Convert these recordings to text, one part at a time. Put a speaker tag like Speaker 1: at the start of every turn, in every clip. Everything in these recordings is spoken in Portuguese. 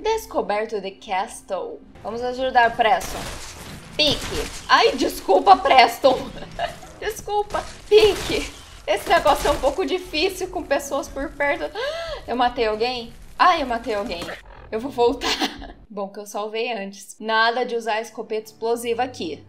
Speaker 1: Descoberto The Castle. Vamos ajudar Preston. Pique. Ai, desculpa, Preston. Desculpa. Pique. Esse negócio é um pouco difícil com pessoas por perto. Eu matei alguém? Ai, eu matei alguém. Eu vou voltar. Bom que eu salvei antes. Nada de usar escopeta explosiva aqui.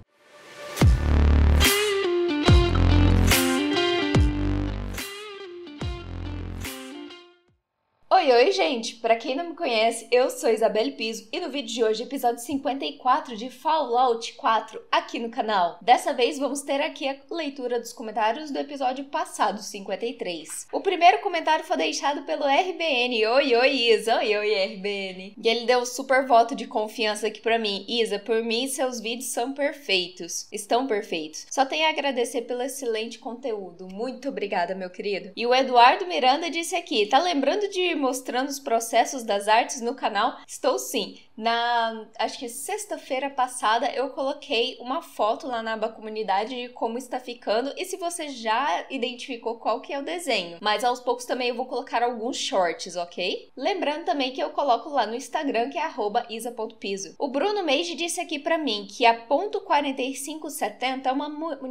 Speaker 1: Oi, gente! Pra quem não me conhece, eu sou Isabelle Piso e no vídeo de hoje, episódio 54 de Fallout 4 aqui no canal. Dessa vez vamos ter aqui a leitura dos comentários do episódio passado, 53. O primeiro comentário foi deixado pelo RBN. Oi, Isa! Oi, RBN! E ele deu um super voto de confiança aqui pra mim. Isa, por mim, seus vídeos são perfeitos. Estão perfeitos. Só tenho a agradecer pelo excelente conteúdo. Muito obrigada, meu querido. E o Eduardo Miranda disse aqui, tá lembrando de mostrando os processos das artes no canal? Estou sim. Acho que sexta-feira passada eu coloquei uma foto lá na aba comunidade de como está ficando e se você já identificou qual que é o desenho. Mas aos poucos também eu vou colocar alguns shorts, ok? Lembrando também que eu coloco lá no Instagram que é @isa.piso. O Bruno Meiji disse aqui pra mim que a .4570 é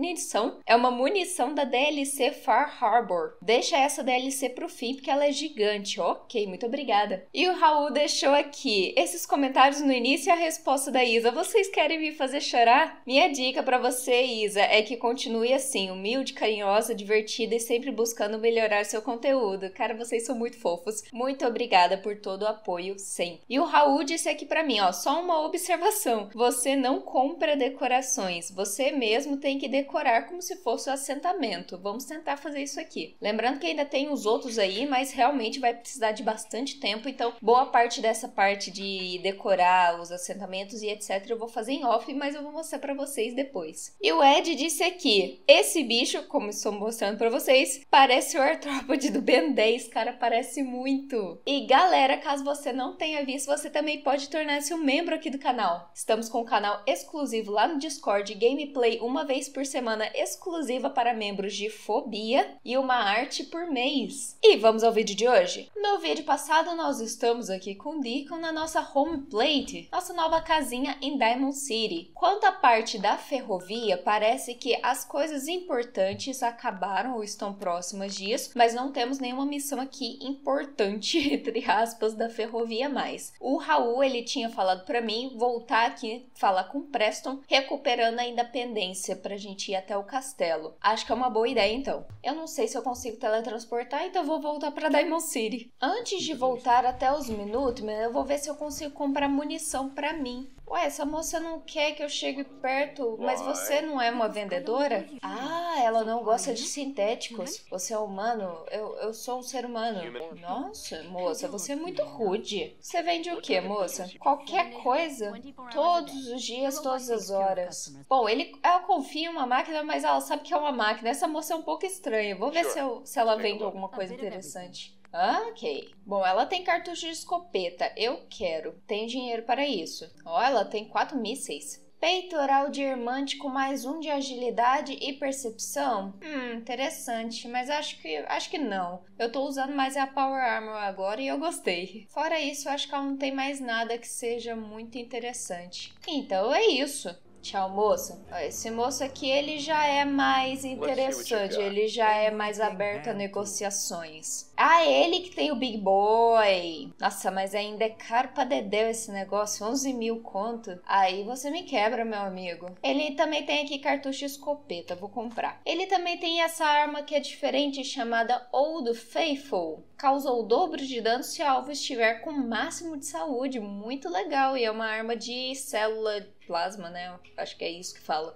Speaker 1: uma munição da DLC Far Harbor. Deixa essa DLC pro fim porque ela é gigante, ok? Muito obrigada. E o Raul deixou aqui esses comentários no início e a resposta da Isa. Vocês querem me fazer chorar? Minha dica pra você, Isa, é que continue assim, humilde, carinhosa, divertida e sempre buscando melhorar seu conteúdo. Cara, vocês são muito fofos. Muito obrigada por todo o apoio, sempre. E o Raul disse aqui pra mim, ó, só uma observação. Você não compra decorações. Você mesmo tem que decorar como se fosse o assentamento. Vamos tentar fazer isso aqui. Lembrando que ainda tem os outros aí, mas realmente vai precisar de bastante tempo, então boa parte dessa parte de decorar os assentamentos e etc eu vou fazer em off, mas eu vou mostrar pra vocês depois. E o Ed disse aqui, esse bicho, como estou mostrando pra vocês, parece o artrópode do Ben 10, cara, parece muito. E galera, caso você não tenha visto, você também pode tornar-se um membro aqui do canal. Estamos com um canal exclusivo lá no Discord, gameplay uma vez por semana, exclusiva para membros de Fobia e uma arte por mês. E vamos ao vídeo de hoje? No vídeo passado, nós estamos aqui com o Deacon na nossa home plate, nossa nova casinha em Diamond City. Quanto à parte da ferrovia, parece que as coisas importantes acabaram ou estão próximas disso, mas não temos nenhuma missão aqui importante, entre aspas, da ferrovia mais. O Raul, ele tinha falado pra mim voltar aqui, falar com Preston, recuperando a independência pra gente ir até o castelo. Acho que é uma boa ideia, então. Eu não sei se eu consigo teletransportar, então eu vou voltar pra Diamond City. Antes de voltar até os Minutemen, eu vou ver se eu consigo comprar munição pra mim. Ué, essa moça não quer que eu chegue perto, mas você não é uma vendedora? Ah, ela não gosta de sintéticos. Você é humano? Eu sou um ser humano. Nossa, moça, você é muito rude. Você vende o quê, moça? Qualquer coisa? Todos os dias, todas as horas. Bom, ela confia em uma máquina, mas ela sabe que é uma máquina. Essa moça é um pouco estranha. Vou ver se ela vende alguma coisa interessante. Ok. Bom, ela tem cartucho de escopeta. Eu quero. Tem dinheiro para isso. Ó, ela tem 4 mísseis. Peitoral diamante com mais 1 de agilidade e percepção? Interessante, mas acho que não. Eu tô usando mais a Power Armor agora e eu gostei. Fora isso, eu acho que ela não tem mais nada que seja muito interessante. Então é isso. Tchau, moça. Esse moço aqui, ele já é mais interessante, ele já é mais aberto a negociações. Ah, ele que tem o Big Boy. Nossa, mas ainda é caro pra dedéu esse negócio, 11 mil conto. Aí você me quebra, meu amigo. Ele também tem aqui cartucho escopeta, vou comprar. Ele também tem essa arma que é diferente, chamada Old Faithful. Causa o dobro de dano se o alvo estiver com o máximo de saúde. Muito legal, e é uma arma de célula plasma, né? Acho que é isso que fala.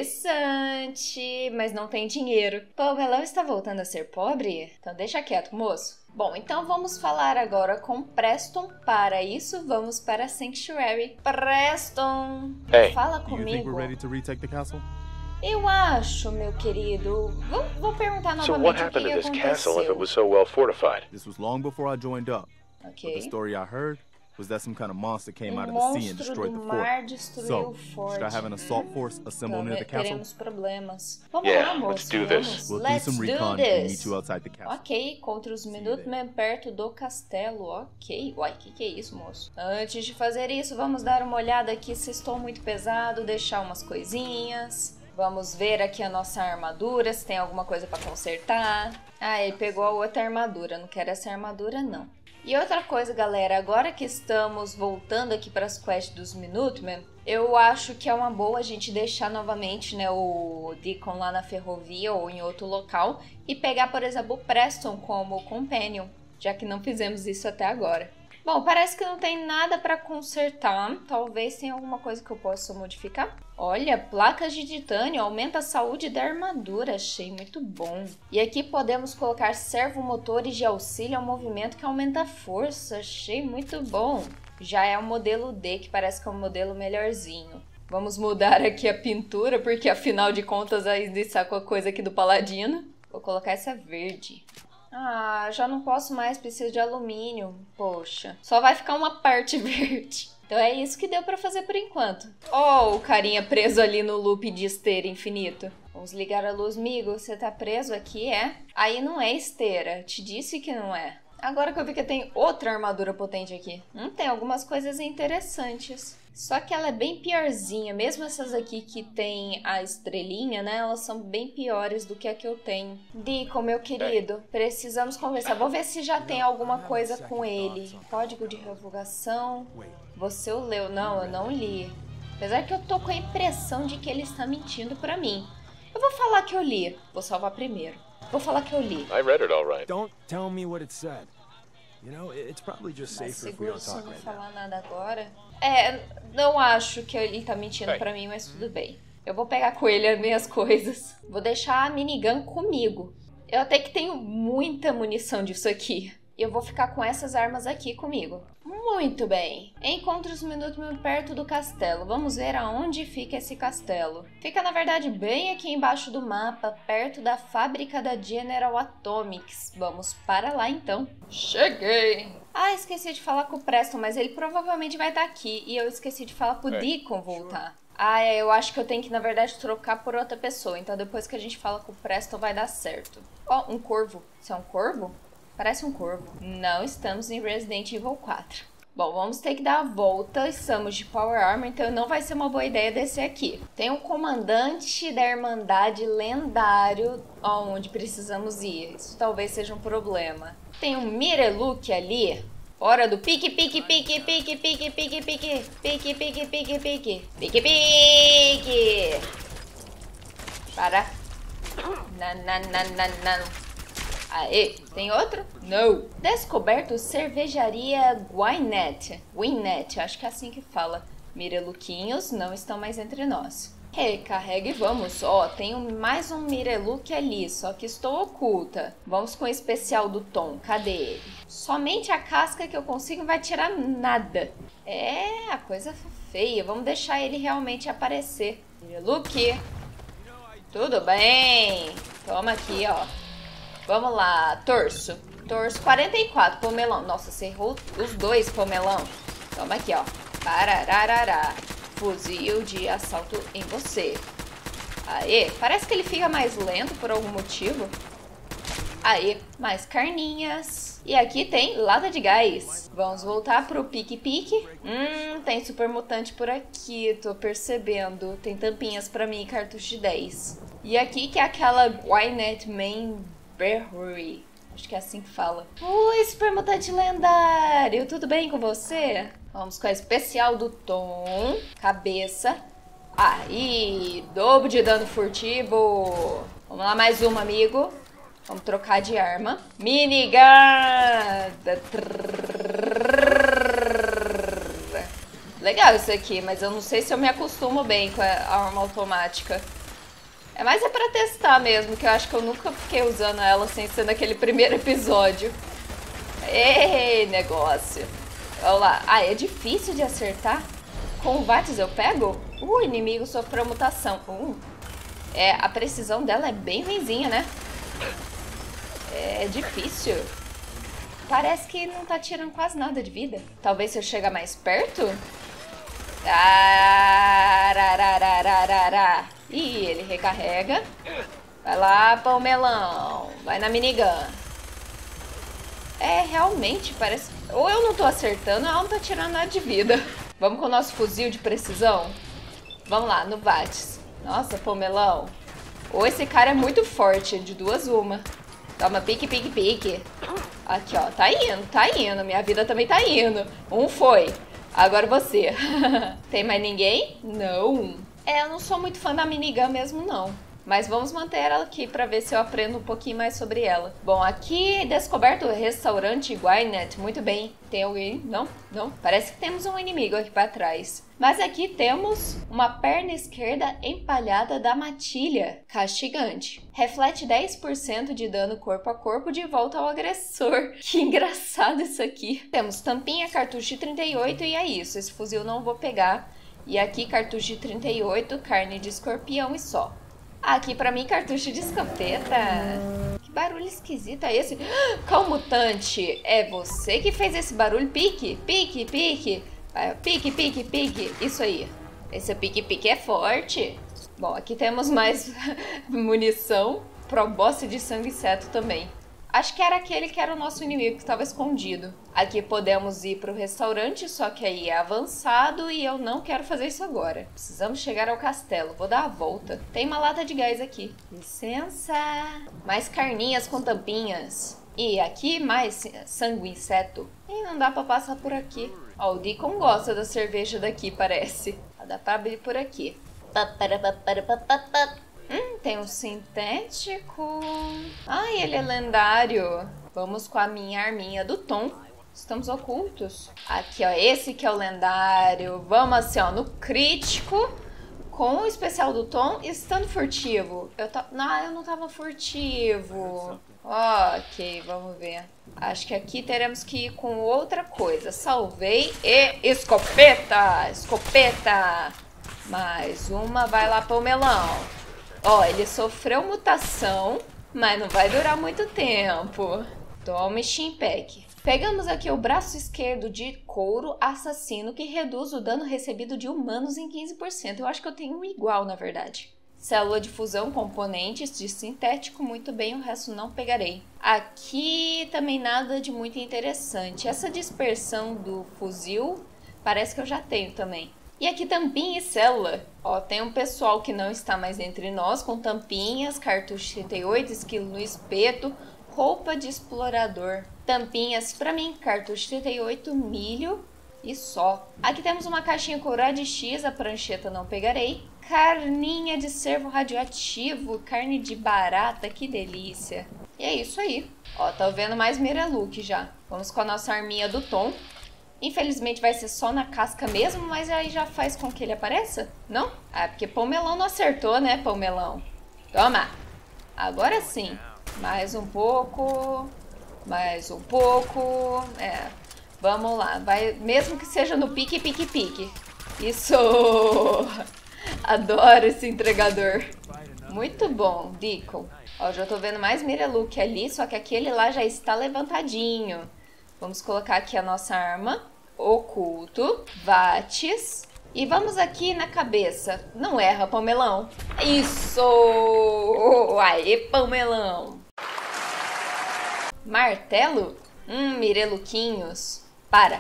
Speaker 1: Interessante, mas não tem dinheiro. Pô, o Belão está voltando a ser pobre? Então deixa quieto, moço. Bom, então vamos falar agora com Preston. Para isso, vamos para Sanctuary. Preston, fala comigo. Eu acho, meu querido. Vou perguntar novamente o que aconteceu.
Speaker 2: This was long before I joined up.
Speaker 1: Okay.
Speaker 2: But the story I heard, Was that some kind of monster came out of the sea and
Speaker 1: Monstro
Speaker 2: destroyed
Speaker 1: do
Speaker 2: the
Speaker 1: mar
Speaker 2: fort?
Speaker 1: destruiu o
Speaker 2: So,
Speaker 1: forte.
Speaker 2: should I have an assault force assemble near the castle?
Speaker 1: Teremos problemas. Vamos
Speaker 3: Yeah,
Speaker 1: lá, moço.
Speaker 3: let's do this.
Speaker 2: We'll do
Speaker 1: Let's
Speaker 2: some
Speaker 1: do
Speaker 2: recon and meet
Speaker 1: this.
Speaker 2: you outside the castle.
Speaker 1: Ok, contra os Minutemen perto do castelo. Ok. Uai, que é isso, moço? Antes de fazer isso, vamos dar uma olhada aqui se estou muito pesado, deixar umas coisinhas. Vamos ver aqui a nossa armadura, se tem alguma coisa pra consertar. Ah, ele pegou a outra armadura. Não quero essa armadura, não. E outra coisa, galera, agora que estamos voltando aqui para as quests dos Minutemen, eu acho que é uma boa a gente deixar novamente, né, o Deacon lá na ferrovia ou em outro local e pegar, por exemplo, o Preston como companion, já que não fizemos isso até agora. Bom, parece que não tem nada para consertar, talvez tenha alguma coisa que eu possa modificar. Olha, placas de titânio, aumenta a saúde da armadura, achei muito bom. E aqui podemos colocar servomotores de auxílio ao movimento que aumenta a força, achei muito bom. Já é o modelo D, que parece que é um modelo melhorzinho. Vamos mudar aqui a pintura, porque afinal de contas ainda está com a coisa aqui do Paladino. Vou colocar essa verde. Ah, já não posso mais, preciso de alumínio. Poxa, só vai ficar uma parte verde. Então é isso que deu pra fazer por enquanto. Oh, o carinha preso ali no loop de esteira infinito. Vamos ligar a luz, amigo. Você tá preso aqui, é? Aí não é esteira. Te disse que não é. Agora que eu vi que tem outra armadura potente aqui. Tem algumas coisas interessantes. Só que ela é bem piorzinha. Mesmo essas aqui que tem a estrelinha, né? Elas são bem piores do que a que eu tenho. Deacon, meu querido, precisamos conversar. Vou ver se já tem alguma coisa com ele. Código de revogação. Você o leu? Não, eu não li. Apesar que eu tô com a impressão de que ele está mentindo pra mim. Eu vou falar que eu li. Vou salvar primeiro. Vou falar que eu li.
Speaker 3: I read it all right.
Speaker 4: Don't tell me what it said. You know, it's probably just
Speaker 1: Mas
Speaker 4: safer if we
Speaker 1: seguro
Speaker 4: don't
Speaker 1: se eu
Speaker 4: talk
Speaker 1: não
Speaker 4: right now.
Speaker 1: falar nada agora. É, não acho que ele tá mentindo pra mim, mas tudo bem. Eu vou pegar com ele as minhas coisas. Vou deixar a minigun comigo. Eu até que tenho muita munição disso aqui. E eu vou ficar com essas armas aqui comigo. Muito bem. Encontre os Minutemen perto do castelo. Vamos ver aonde fica esse castelo. Fica, na verdade, bem aqui embaixo do mapa, perto da fábrica da General Atomics. Vamos para lá, então. Cheguei! Ah, esqueci de falar com o Preston, mas ele provavelmente vai estar aqui. E eu esqueci de falar pro Deacon voltar. Ah, eu acho que eu tenho que, na verdade, trocar por outra pessoa. Então, depois que a gente fala com o Preston, vai dar certo. Ó, um corvo. Isso é um corvo? Parece um corvo. Não estamos em Resident Evil 4. Bom, vamos ter que dar a volta. Estamos de Power Armor, então não vai ser uma boa ideia descer aqui. Tem um comandante da Irmandade lendário onde precisamos ir. Isso talvez seja um problema. Tem um Mireluk ali. Hora do pique, pique, pique, pique, pique, pique, pique, pique, pique, pique, pique, pique, pique. Para. Não. Aê, tem outro? Não. Descoberto cervejaria Winnet, acho que é assim que fala. Mireluquinhos não estão mais entre nós. Recarrega e vamos. Ó, tem mais um Mireluk ali, só que estou oculta. Vamos com o especial do Tom. Cadê ele? Somente a casca que eu consigo vai tirar nada. É, a coisa feia. Vamos deixar ele realmente aparecer. Mireluk. Tudo bem. Toma aqui, ó. Vamos lá, torso. Torso 44, pomelão. Nossa, você errou os dois, pomelão. Toma aqui, ó. Parararará. Fuzil de assalto em você. Aê, parece que ele fica mais lento por algum motivo. Aê, mais carninhas. E aqui tem lata de gás. Vamos voltar pro pique-pique. Tem super mutante por aqui, tô percebendo. Tem tampinhas pra mim e cartucho de 10. E aqui que é aquela Winnet Main Brewery. Acho que é assim que fala. Oi, super mutante lendário. Tudo bem com você? Vamos com a especial do Tom. Cabeça. Aí, dobro de dano furtivo. Vamos lá, mais uma, amigo. Vamos trocar de arma. Minigun. Legal isso aqui, mas eu não sei se eu me acostumo bem com a arma automática. É mais pra testar mesmo, que eu acho que eu nunca fiquei usando ela sem ser naquele primeiro episódio. Ei, negócio. Vamos lá. Ah, é difícil de acertar? Com o Vates eu pego? O inimigo sofreu mutação. É, a precisão dela é bem ruinzinha, né? É difícil. parece que não tá tirando quase nada de vida. Talvez se eu chegar mais perto... Ih, ele recarrega. Vai lá, Palmelão. Vai na minigun. É, realmente, parece... Ou eu não tô acertando, ou ela não tá tirando nada de vida. Vamos com o nosso fuzil de precisão? Vamos lá, no Vates. Nossa, Palmelão. Ou esse cara é muito forte, de duas uma. Toma, pique, pique, pique. Aqui, ó, tá indo. Minha vida também tá indo. Um foi. Agora você. Tem mais ninguém? Não. É, eu não sou muito fã da minigun mesmo, não. Mas vamos manter ela aqui pra ver se eu aprendo um pouquinho mais sobre ela. Bom, aqui descoberto o restaurante Gwyneth. Muito bem. Tem alguém? Não? Não? Parece que temos um inimigo aqui pra trás. Mas aqui temos uma perna esquerda empalhada da matilha. Castigante. Reflete 10% de dano corpo a corpo de volta ao agressor. Que engraçado isso aqui. Temos tampinha, cartucho de 38 e é isso. Esse fuzil não vou pegar. E aqui cartucho de 38, carne de escorpião e só. Aqui pra mim, cartucho de escopeta. Que barulho esquisito é esse? Calmutante, é você que fez esse barulho? Pique, pique, pique. Pique, pique, pique. Isso aí. Esse pique, pique é forte. Bom, aqui temos mais munição. Pro boss de sangue inseto também. Acho que era aquele que era o nosso inimigo que estava escondido. Aqui podemos ir para o restaurante, só que aí é avançado e eu não quero fazer isso agora. Precisamos chegar ao castelo. Vou dar a volta. Tem uma lata de gás aqui. Licença. Mais carninhas com tampinhas. E aqui mais sangue inseto. E não dá para passar por aqui. Ó, o Deacon gosta da cerveja daqui, parece. Dá para abrir por aqui. Tem um sintético. Ai, ele é lendário. Vamos com a minha arminha do Tom. Estamos ocultos. Aqui, ó, esse que é o lendário. Vamos assim, ó, no crítico. Com o especial do Tom, estando furtivo. Não, eu não tava furtivo. Ok, vamos ver. Acho que aqui teremos que ir com outra coisa. Salvei e escopeta. Escopeta. Mais uma, vai lá pro melão. Ó, ele sofreu mutação, mas não vai durar muito tempo. Tome Chimpack. Pegamos aqui o braço esquerdo de couro assassino, que reduz o dano recebido de humanos em 15%. Eu acho que eu tenho um igual, na verdade. Célula de fusão, componentes de sintético, muito bem, o resto não pegarei. Aqui também nada de muito interessante. Essa dispersão do fuzil, parece que eu já tenho também. E aqui tampinha e célula. Ó, tem um pessoal que não está mais entre nós, com tampinhas, cartucho 38, esquilo no espeto, roupa de explorador. Tampinhas pra mim, cartucho 38, milho e só. Aqui temos uma caixinha courada de X, a prancheta não pegarei. Carninha de cervo radioativo, carne de barata, que delícia. E é isso aí. Ó, tá vendo mais Miraluke já. Vamos com a nossa arminha do Tom. Infelizmente vai ser só na casca mesmo, mas aí já faz com que ele apareça? Não? Ah, porque Palmelão não acertou, né, Palmelão? Toma! Agora sim. Mais um pouco. Mais um pouco. É. Vamos lá. Vai, mesmo que seja no pique, pique, pique. Isso! Adoro esse entregador. Muito bom, Deacon. Ó, já tô vendo mais Miraluke ali, só que aquele lá já está levantadinho. Vamos colocar aqui a nossa arma, oculto, Vates, e vamos aqui na cabeça. Não erra, Palmelão. Isso! Aê, Palmelão! Martelo? Mireluquinhos. Para.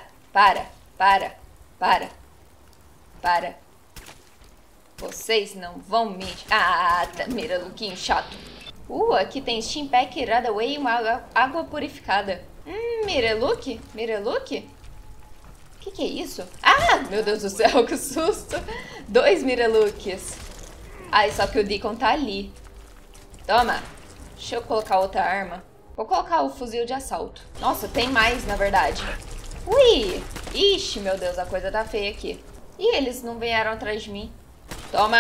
Speaker 1: Vocês não vão me... Ah, tá, Miraluquinho chato. Aqui tem Chimpack, Radaway e uma água purificada. Miraluke? Miraluke? Que é isso? Ah, meu Deus do céu, que susto. 2 Miralukes. Ai, só que o Deacon tá ali. Toma. Deixa eu colocar outra arma. Vou colocar o fuzil de assalto. Nossa, tem mais, na verdade. Ui! Ixi, meu Deus, a coisa tá feia aqui. Ih, eles não vieram atrás de mim. Toma!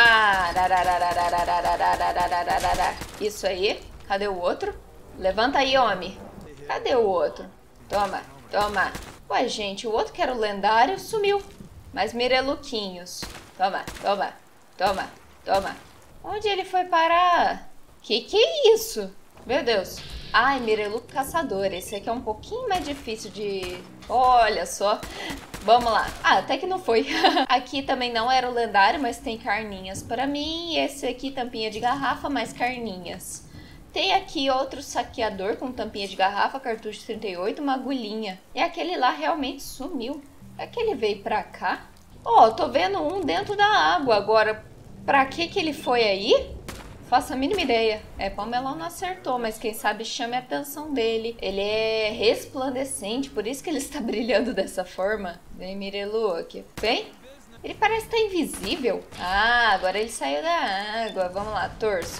Speaker 1: Isso aí. Cadê o outro? Levanta aí, homem. Cadê o outro? Toma, toma. Ué, gente, o outro que era o lendário sumiu. Mais Miraluquinhos. Toma, toma, toma, toma. Onde ele foi parar? Que é isso? Meu Deus. Ai, Mirelu Caçador. Esse aqui é um pouquinho mais difícil de... Olha só. Vamos lá. Ah, até que não foi. Aqui também não era o lendário, mas tem carninhas para mim. E esse aqui, tampinha de garrafa, mais carninhas. Tem aqui outro saqueador com tampinha de garrafa, cartucho 38, uma agulhinha. E aquele lá realmente sumiu. É que ele veio pra cá? Ó, tô vendo um dentro da água. Agora, pra que ele foi aí? Faço a mínima ideia. É, Pamelão não acertou, mas quem sabe chame a atenção dele. Ele é resplandecente, por isso que ele está brilhando dessa forma. Vem, Mirelu, aqui. Vem. Ele parece estar invisível. Ah, agora ele saiu da água. Vamos lá, torço.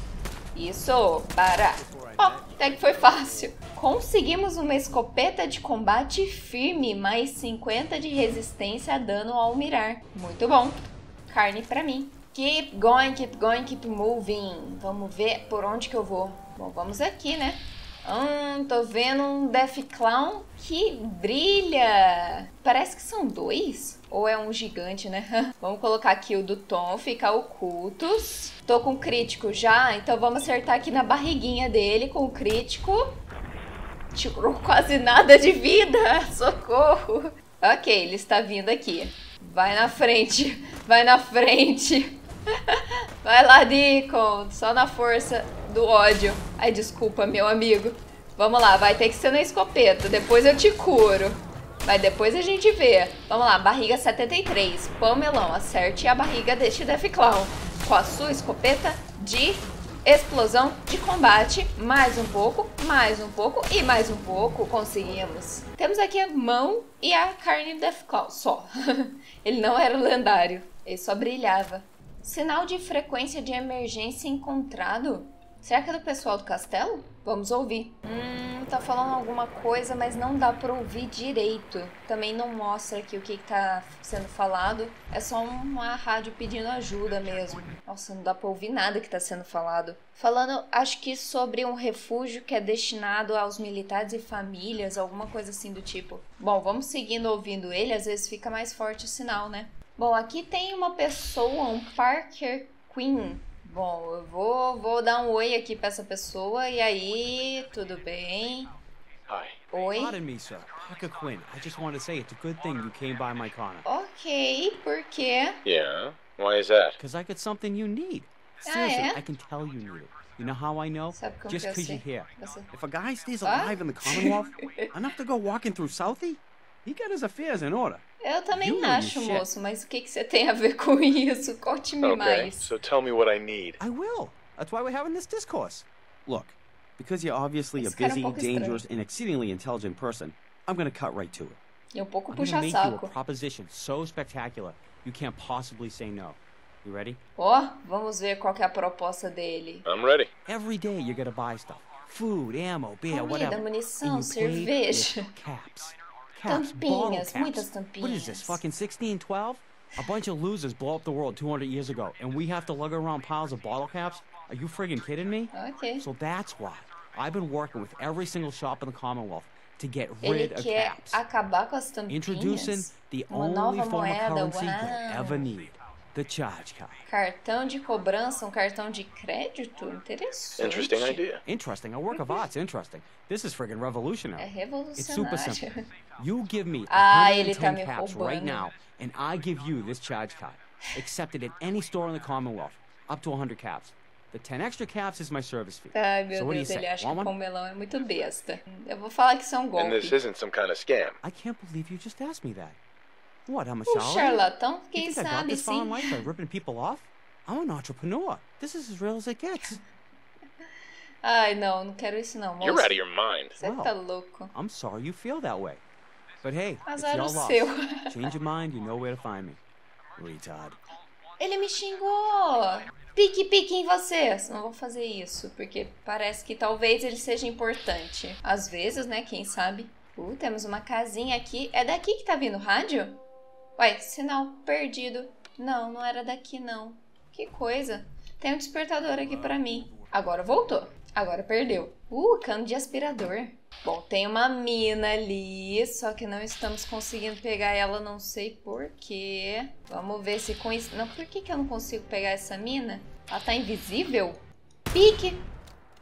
Speaker 1: Isso, para. Ó, até que foi fácil. Conseguimos uma escopeta de combate firme, mais 50 de resistência a dano ao mirar. Muito bom. Carne pra mim. Keep going, keep moving. Vamos ver por onde que eu vou. Bom, vamos aqui, né? Tô vendo um Death Clown que brilha. Parece que são dois. Ou é um gigante, né? Vamos colocar aqui o do Tom, ficar ocultos. Tô com crítico já, então vamos acertar aqui na barriguinha dele com o crítico. Tirou quase nada de vida. Socorro. Ok, ele está vindo aqui. Vai na frente. Vai na frente. Vai lá, Deacon. Só na força do ódio. Ai, desculpa, meu amigo. Vamos lá, vai ter que ser na escopeta. Depois eu te curo. Mas depois a gente vê. Vamos lá, barriga 73. Pamelão, acerte a barriga deste Death Clown. Com a sua escopeta de explosão de combate. Mais um pouco e mais um pouco. Conseguimos. Temos aqui a mão e a carne do Death Clown. Só. Ele não era lendário. Ele só brilhava. Sinal de frequência de emergência encontrado. Será que é do pessoal do castelo? Vamos ouvir. Tá falando alguma coisa, mas não dá pra ouvir direito. Também não mostra aqui o que tá sendo falado. É só uma rádio pedindo ajuda mesmo. Nossa, não dá pra ouvir nada que tá sendo falado. Falando, acho que sobre um refúgio que é destinado aos militares e famílias, alguma coisa assim do tipo. Bom, vamos seguindo ouvindo ele, às vezes fica mais forte o sinal, né? Bom, aqui tem uma pessoa, um Parker Queen. Bom, eu vou dar um oi aqui pra essa pessoa. E aí, tudo bem?
Speaker 4: Hi.
Speaker 1: Oi?
Speaker 4: Pardon me, sir. Parker Quinn. I just wanted to say it's a good thing you came by my corner.
Speaker 1: Ok, por quê?
Speaker 3: Yeah? Why is that?
Speaker 4: Because I got something you need.
Speaker 1: Ah,
Speaker 4: Seriously,
Speaker 1: é?
Speaker 4: I can tell you need it. You know how I know?
Speaker 1: Sabe como
Speaker 4: Just
Speaker 1: que eu
Speaker 4: because
Speaker 1: sei?
Speaker 4: you're here.
Speaker 1: Você...
Speaker 4: If a guy stays
Speaker 1: Ah?
Speaker 4: alive in the Commonwealth, enough to go walking through Southie, he got his affairs in order.
Speaker 1: Eu também
Speaker 4: You know
Speaker 1: acho,
Speaker 4: your shit.
Speaker 1: moço, mas o que você tem a ver com isso? Conte-me
Speaker 3: Okay,
Speaker 1: mais.
Speaker 3: so tell me what I need.
Speaker 4: I will. That's why we're having this discourse. Look, because you're obviously a
Speaker 1: Esse cara é
Speaker 4: busy,
Speaker 1: pouco estranho.
Speaker 4: dangerous, and exceedingly intelligent person, I'm going to cut right to it.
Speaker 1: E um pouco
Speaker 4: I'm going to make you a
Speaker 1: puxa-saco.
Speaker 4: proposition so spectacular you can't possibly say no. You ready?
Speaker 1: Ó, vamos ver qual que é a proposta dele.
Speaker 3: I'm ready.
Speaker 4: Every day you gotta buy stuff. Food, ammo, beer,
Speaker 1: Comida,
Speaker 4: whatever.
Speaker 1: munição,
Speaker 4: And you pay
Speaker 1: cerveja.
Speaker 4: with caps. Caps, bottle
Speaker 1: Tampinhas,
Speaker 4: caps.
Speaker 1: muitas
Speaker 4: What is this,
Speaker 1: tampinhas.
Speaker 4: fucking 1612? A bunch of losers blow up the world 200 years ago, and we have to lug around piles of bottle caps? Are you friggin' kidding me?
Speaker 1: Ok.
Speaker 4: So that's why I've been working with every single shop in the Commonwealth to get
Speaker 1: Ele
Speaker 4: rid of
Speaker 1: quer
Speaker 4: caps.
Speaker 1: acabar com as
Speaker 4: Introducing
Speaker 1: tampinhas.
Speaker 4: the
Speaker 1: Uma
Speaker 4: only
Speaker 1: nova
Speaker 4: form of
Speaker 1: moeda,
Speaker 4: currency you'll ever
Speaker 1: uau.
Speaker 4: need. The charge card.
Speaker 1: Cartão de cobrança, um cartão de crédito? Interessante.
Speaker 3: Interesting idea.
Speaker 4: Interesting. A work of art's interesting. This is friggin' revolutionary.
Speaker 1: É
Speaker 4: It's super
Speaker 1: revolucionário.
Speaker 4: simple. You give me
Speaker 1: Ah, ele tá
Speaker 4: 110
Speaker 1: me
Speaker 4: caps
Speaker 1: roubando.
Speaker 4: right now, and I give you this charge card. Accepted at any store in the Commonwealth. Up to 100 caps. The 10 extra caps is my service fee.
Speaker 1: Ai, meu
Speaker 4: So what do you
Speaker 1: Deus,
Speaker 4: say?
Speaker 1: ele acha que
Speaker 4: Want
Speaker 1: o
Speaker 4: one?
Speaker 1: Pomelão é muito besta. Eu vou falar que isso é um
Speaker 3: And this
Speaker 1: golpe.
Speaker 3: isn't some kind of scam.
Speaker 4: I can't believe you just asked me that. What, I'm a
Speaker 1: Um
Speaker 4: charlatan?
Speaker 1: charlatão?
Speaker 4: You
Speaker 1: Quem
Speaker 4: think I got
Speaker 1: sabe,
Speaker 4: this far in
Speaker 1: sim.
Speaker 4: life by ripping people off? I'm an entrepreneur. This is as real as it gets.
Speaker 1: Ai, não quero isso não, moço.
Speaker 3: You're out of your mind.
Speaker 1: Você tá louco.
Speaker 4: I'm sorry you feel that way. But hey, it's
Speaker 1: Azar
Speaker 4: your
Speaker 1: o
Speaker 4: loss.
Speaker 1: seu.
Speaker 4: Change your mind, you know where to find me. Retard.
Speaker 1: Ele me xingou. Pique em você. Não vou fazer isso, porque parece que talvez ele seja importante. Às vezes, né? Quem sabe? Temos uma casinha aqui. É daqui que tá vindo o rádio? Ué, sinal perdido. Não, não era daqui, não. Que coisa. Tem um despertador aqui pra mim. Agora voltou. Agora perdeu. Cano de aspirador. Bom, tem uma mina ali, só que não estamos conseguindo pegar ela, não sei porquê. Vamos ver se com isso... Não, por que eu não consigo pegar essa mina? Ela tá invisível? Pique!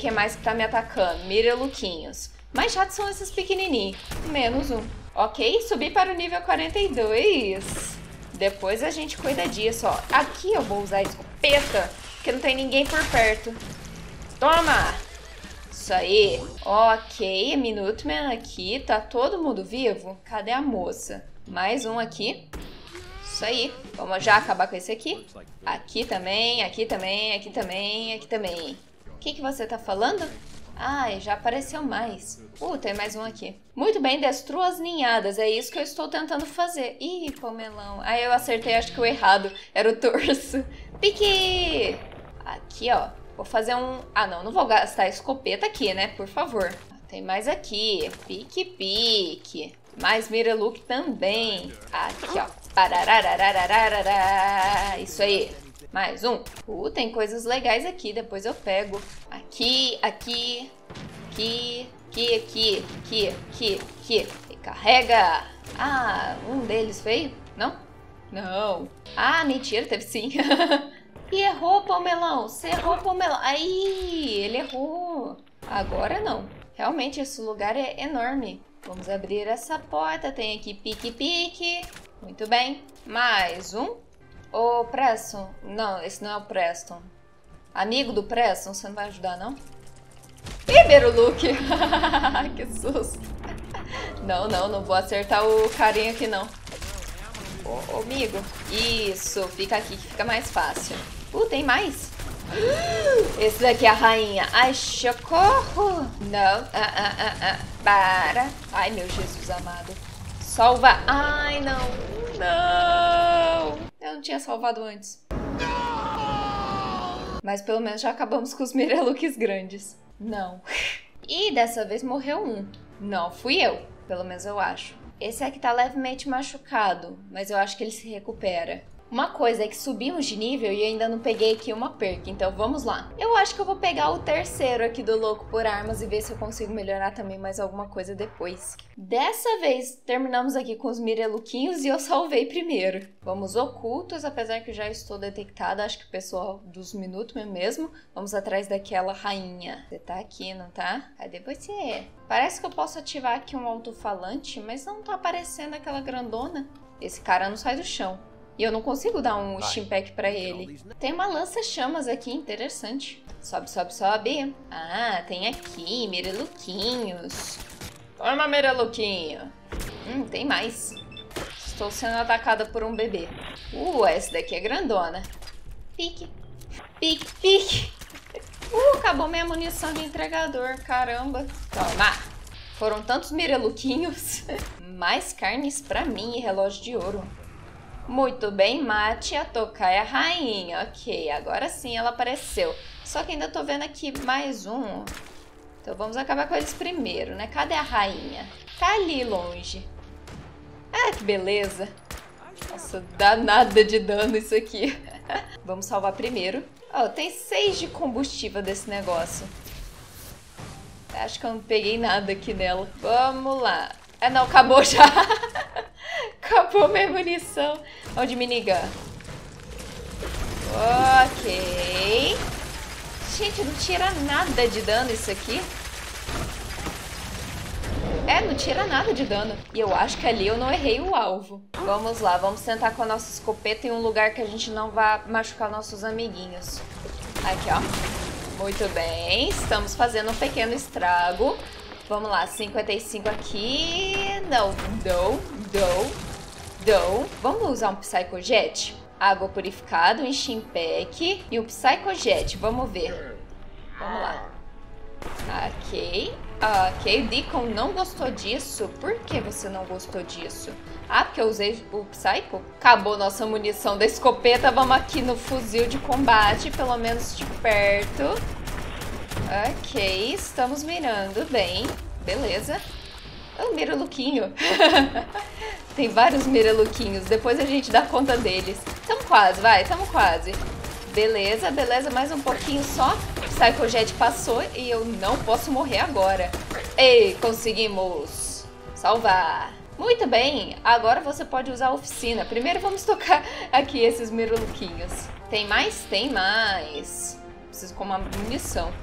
Speaker 1: quem mais que tá me atacando. Miraluquinhos. Mais chatos são esses pequenininhos. Menos um. Ok, subi para o nível 42. Depois a gente cuida disso, ó. Aqui eu vou usar a escopeta, porque não tem ninguém por perto. Toma! Isso aí. Ok, Minuteman aqui. Tá todo mundo vivo? Cadê a moça? Mais um aqui. Isso aí. Vamos já acabar com esse aqui. Aqui também, aqui também, aqui também, aqui também. O que você tá falando? Ai, já apareceu mais. Tem mais um aqui. Muito bem, destrua as ninhadas. É isso que eu estou tentando fazer. Ih, pomelão. Aí eu acertei, acho que o errado. Era o torso. Pique! Aqui, ó. Vou fazer um... Ah, não vou gastar a escopeta aqui, né? Por favor. Tem mais aqui. Pique, pique. Mais Mireluk também. Aqui, ó. Parararararararará. Isso aí. Mais um. Tem coisas legais aqui. Depois eu pego. Aqui, aqui. Aqui, aqui, aqui, aqui, aqui, aqui. E carrega. Ah, um deles veio? Não? Não. Ah, mentira. Teve sim. E errou, Pomelão. Você errou, Pomelão. Aí, ele errou. Agora não. Realmente, esse lugar é enorme. Vamos abrir essa porta. Tem aqui pique-pique. Muito bem. Mais um. Ô, Preston. Não, esse não é o Preston. Amigo do Preston, você não vai ajudar, não? Primeiro look. Que susto. Não vou acertar o carinha aqui, não. Ô, amigo. Isso, fica aqui que fica mais fácil. Tem mais. Esse daqui é a rainha. Ai, socorro. Não. Para. Ai, meu Jesus amado. Salva. Ai, não. Não. Eu não tinha salvado antes. Mas pelo menos já acabamos com os Mirelukes grandes. Não. E dessa vez morreu um. Não fui eu. Pelo menos eu acho. Esse aqui tá levemente machucado, mas eu acho que ele se recupera. Uma coisa é que subimos de nível e eu ainda não peguei aqui uma perk, então vamos lá. Eu acho que eu vou pegar o terceiro aqui do louco por armas e ver se eu consigo melhorar também mais alguma coisa depois. Dessa vez, terminamos aqui com os Mireluquinhos e eu salvei primeiro. Vamos ocultos, apesar que eu já estou detectada, acho que o pessoal dos Minutemen mesmo. Vamos atrás daquela rainha. Você tá aqui, não tá? Cadê você? Parece que eu posso ativar aqui um alto-falante, mas não tá aparecendo aquela grandona. Esse cara não sai do chão. E eu não consigo dar um Stimpack pra ele. Tem uma lança-chamas aqui, interessante. Sobe, sobe, sobe. Ah, tem aqui, Mireluquinhos. Toma, Mireluquinho. Tem mais. Estou sendo atacada por um bebê. Essa daqui é grandona. Pique. Pique, pique. Acabou minha munição de entregador, caramba. Toma. Foram tantos Mireluquinhos. Mais carnes pra mim e relógio de ouro. Muito bem, mate a tocaia rainha. Ok, agora sim ela apareceu. Só que ainda tô vendo aqui mais um. Então vamos acabar com eles primeiro, né? Cadê a rainha? Tá ali longe. Ah, que beleza. Nossa, dá nada de dano isso aqui. Vamos salvar primeiro. Tem 6 de combustível desse negócio. Acho que eu não peguei nada aqui nela. Vamos lá. Ah, não, acabou já. Acabou minha munição. Vamos de minigun. Ok. Gente, não tira nada de dano isso aqui. Não tira nada de dano. E eu acho que ali eu não errei o alvo. Vamos lá, vamos tentar com a nossa escopeta em um lugar que a gente não vá machucar nossos amiguinhos. Aqui, ó. Muito bem, estamos fazendo um pequeno estrago. Vamos lá, 55 aqui. Não. Vamos usar um Psychojet? Água purificada, um Stimpack e um Psychojet. Vamos ver. Vamos lá. Ok. O Deacon não gostou disso. Por que você não gostou disso? Porque eu usei o Psycho? Acabou nossa munição da escopeta. Vamos aqui no fuzil de combate, pelo menos de perto. Ok, estamos mirando bem. Beleza. O Mireluquinho. Tem vários Mireluquinhos. Depois a gente dá conta deles. Tamo quase, vai. Tamo quase. Beleza, beleza. Mais um pouquinho só. O Psychojet passou e eu não posso morrer agora. Ei, conseguimos salvar. Muito bem. Agora você pode usar a oficina. Primeiro vamos tocar aqui esses Mireluquinhos. Tem mais? Tem mais. Preciso com uma munição.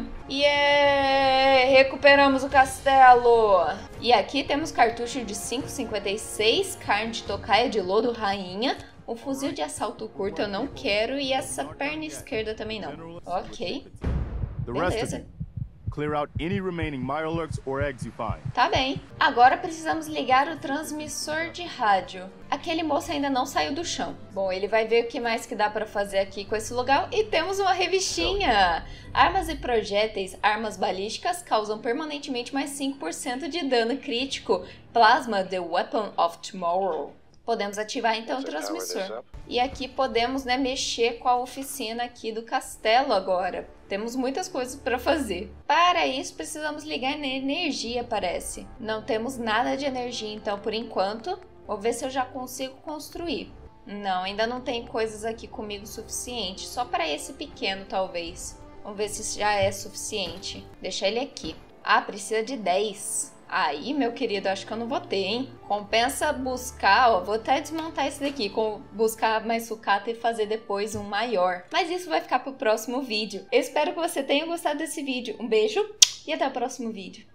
Speaker 1: Yeah! Recuperamos o castelo! E aqui temos cartucho de 5,56, carne de tocaia de lodo rainha, um fuzil de assalto curto eu não quero e essa perna esquerda também não. Ok. Beleza.
Speaker 2: Clear out any remaining Mirelurks or eggs you find.
Speaker 1: Tá bem. Agora precisamos ligar o transmissor de rádio. Aquele moço ainda não saiu do chão. Bom, ele vai ver o que mais que dá pra fazer aqui com esse lugar. E temos uma revistinha! Armas e projéteis, armas balísticas causam permanentemente mais 5% de dano crítico. Plasma, the weapon of tomorrow. Podemos ativar então o transmissor. E aqui podemos, né, mexer com a oficina aqui do castelo agora. Temos muitas coisas para fazer. Para isso precisamos ligar na energia, parece. Não temos nada de energia então por enquanto. Vou ver se eu já consigo construir. Não, ainda não tem coisas aqui comigo suficiente. Só para esse pequeno talvez. Vamos ver se já é suficiente. Deixa ele aqui. Ah, precisa de 10. Aí, meu querido, acho que eu não vou ter, hein? Compensa buscar, ó, vou até desmontar esse daqui, buscar mais sucata e fazer depois um maior. Mas isso vai ficar pro próximo vídeo. Eu espero que você tenha gostado desse vídeo. Um beijo e até o próximo vídeo.